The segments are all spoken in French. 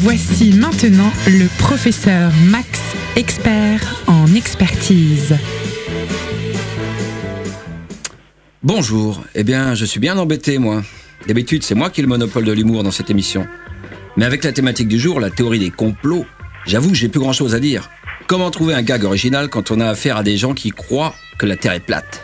Voici maintenant le professeur Max, expert en expertise. Bonjour, je suis bien embêté moi. D'habitude c'est moi qui ai le monopole de l'humour dans cette émission. Mais avec la thématique du jour, la théorie des complots, j'avoue que j'ai plus grand chose à dire. Comment trouver un gag original quand on a affaire à des gens qui croient que la Terre est plate?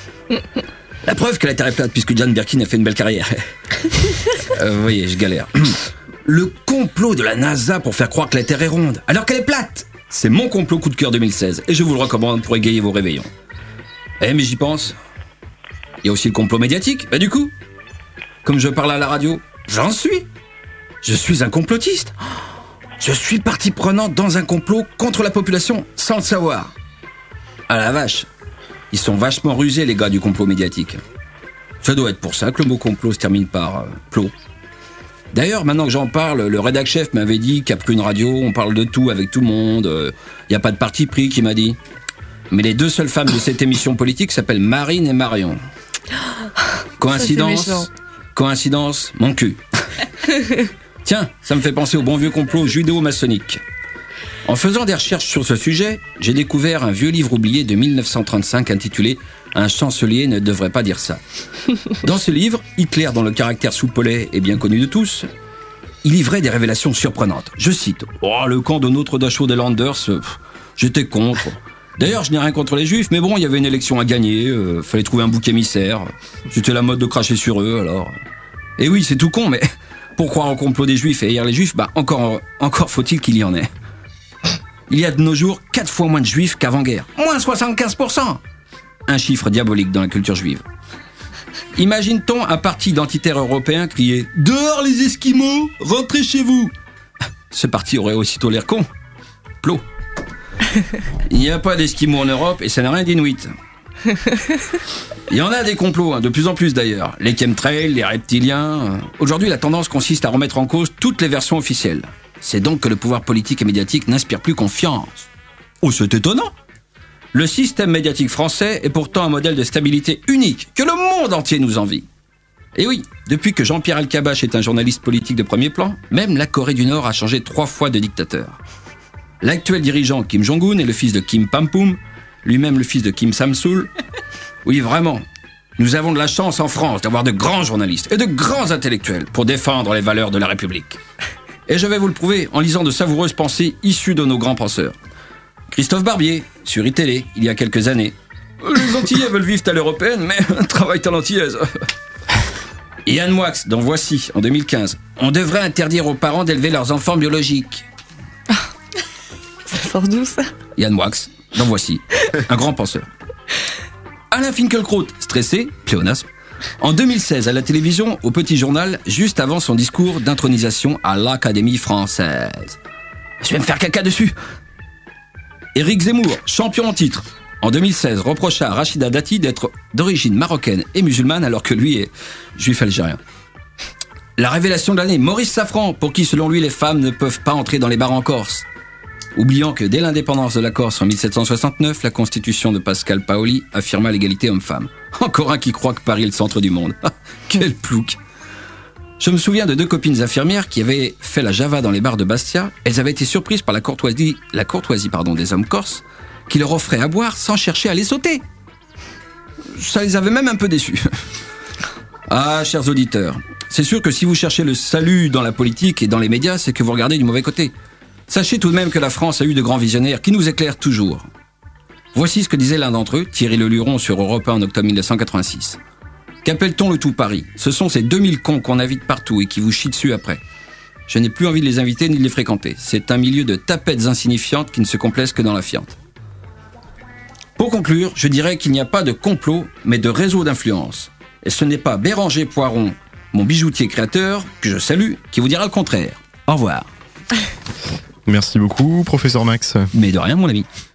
La preuve que la Terre est plate, puisque Jane Birkin a fait une belle carrière. Vous voyez, je galère. Le complot de la NASA pour faire croire que la Terre est ronde, alors qu'elle est plate. C'est mon complot coup de cœur 2016, et je vous le recommande pour égayer vos réveillons. Mais j'y pense. Il y a aussi le complot médiatique. Du coup, comme je parle à la radio, j'en suis. Je suis un complotiste. Je suis partie prenante dans un complot contre la population sans le savoir. Ah la vache. Ils sont vachement rusés les gars du complot médiatique. Ça doit être pour ça que le mot complot se termine par plot. D'ailleurs, maintenant que j'en parle, le rédac chef m'avait dit qu'après une radio, on parle de tout avec tout le monde. Il n'y a pas de parti pris, qui m'a dit. Mais les deux seules femmes de cette émission politique s'appellent Marine et Marion. Coïncidence? Coïncidence, mon cul. Tiens, ça me fait penser au bon vieux complot judéo-maçonnique. En faisant des recherches sur ce sujet, j'ai découvert un vieux livre oublié de 1935 intitulé « Un chancelier ne devrait pas dire ça ». Dans ce livre, Hitler, dont le caractère soupolé est bien connu de tous, il livrait des révélations surprenantes. Je cite « Oh, le camp de Notre Dachau des Landers, j'étais contre. D'ailleurs, je n'ai rien contre les juifs, mais bon, il y avait une élection à gagner, fallait trouver un bouc émissaire. C'était la mode de cracher sur eux, alors... » Et oui, c'est tout con, mais pour croire au complot des juifs et haïr les juifs, encore faut-il qu'il y en ait. Il y a de nos jours 4 fois moins de juifs qu'avant-guerre. Moins 75%. Un chiffre diabolique dans la culture juive. Imagine-t-on un parti identitaire européen crier « Dehors les Esquimaux, rentrez chez vous !» Ce parti aurait aussitôt l'air con. Plot. Il n'y a pas d'Esquimaux en Europe et ça n'a rien d'Inuit. Il y en a des complots, de plus en plus d'ailleurs. Les chemtrails, les reptiliens. Aujourd'hui, la tendance consiste à remettre en cause toutes les versions officielles. C'est donc que le pouvoir politique et médiatique n'inspire plus confiance. Oh, c'est étonnant! Le système médiatique français est pourtant un modèle de stabilité unique que le monde entier nous envie. Et oui, depuis que Jean-Pierre Elkabbach est un journaliste politique de premier plan, même la Corée du Nord a changé 3 fois de dictateur. L'actuel dirigeant Kim Jong-un est le fils de Kim Pam-Poum, lui-même le fils de Kim Sam-Sul. Oui, vraiment. Nous avons de la chance en France d'avoir de grands journalistes et de grands intellectuels pour défendre les valeurs de la République. Et je vais vous le prouver en lisant de savoureuses pensées issues de nos grands penseurs. Christophe Barbier, sur iTélé, il y a quelques années. Les Antillais veulent vivre à l'européenne, mais travaillent à l'antillaise. Yann Moix, dans Voici, en 2015. On devrait interdire aux parents d'élever leurs enfants biologiques. Ça sort d'où, ça? Yann Moix, dans Voici, un grand penseur. Alain Finkielkraut, stressé, pléonasme. En 2016, à la télévision, au Petit Journal, juste avant son discours d'intronisation à l'Académie française. Je vais me faire caca dessus. Éric Zemmour, champion en titre, en 2016, reprocha à Rachida Dati d'être d'origine marocaine et musulmane alors que lui est juif algérien. La révélation de l'année, Maurice Safran, pour qui selon lui les femmes ne peuvent pas entrer dans les bars en Corse. Oubliant que dès l'indépendance de la Corse en 1769, la constitution de Pascal Paoli affirma l'égalité homme-femme. Encore un qui croit que Paris est le centre du monde. Quel plouc! Je me souviens de 2 copines infirmières qui avaient fait la Java dans les bars de Bastia. Elles avaient été surprises par la courtoisie des hommes corses qui leur offraient à boire sans chercher à les sauter. Ça les avait même un peu déçus. Ah, chers auditeurs, c'est sûr que si vous cherchez le salut dans la politique et dans les médias, c'est que vous regardez du mauvais côté. Sachez tout de même que la France a eu de grands visionnaires qui nous éclairent toujours. Voici ce que disait l'un d'entre eux, Thierry Leluron, sur Europe 1 en octobre 1986. Qu'appelle-t-on le tout Paris? Ce sont ces 2000 cons qu'on invite partout et qui vous chient dessus après. Je n'ai plus envie de les inviter ni de les fréquenter. C'est un milieu de tapettes insignifiantes qui ne se complaisent que dans la fiente. Pour conclure, je dirais qu'il n'y a pas de complot, mais de réseau d'influence. Et ce n'est pas Béranger Poiron, mon bijoutier créateur, que je salue, qui vous dira le contraire. Au revoir. Merci beaucoup, professeur Max. Mais de rien, mon ami.